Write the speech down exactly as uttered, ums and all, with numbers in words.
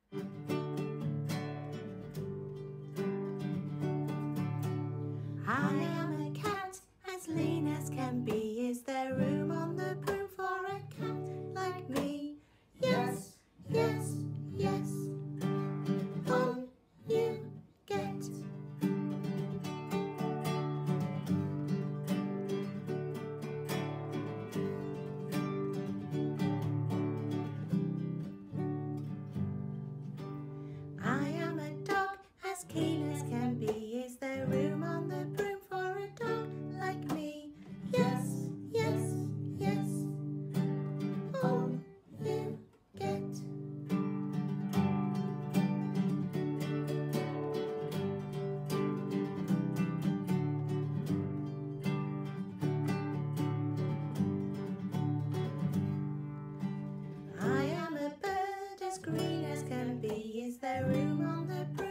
I am a cat, as lean as can be. Is there room on the broom for a cat like me? Yes, yes, yes. On you get. I am a dog, as keen as can be. Is there room on the broom for a dog like me? Yes, yes, yes. On you get. I am a bird, as green as can be. Is there room on the broom